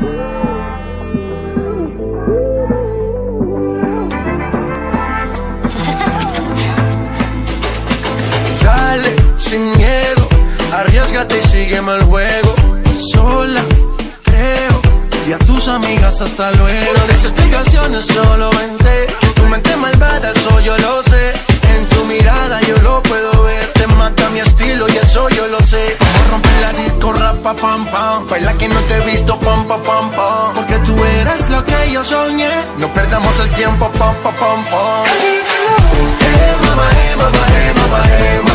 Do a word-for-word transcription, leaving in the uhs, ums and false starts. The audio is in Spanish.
Dale, sin miedo, arriésgate y sígueme el juego. Sola, creo, y a tus amigas hasta luego. No dices explicaciones, solo vente. Tu mente malvada, eso yo lo sé. En tu mirada yo lo puedo ver. Te mata mi estilo y eso yo lo sé. Como romper la disco, rapa, pam, pam. Baila que no te he visto, pam, pam, pam, pam. Porque tú eres lo que yo soñé. No perdamos el tiempo, pam, pam, pam, pam. Hey, mama, hey, mama, hey, mama, hey, mama.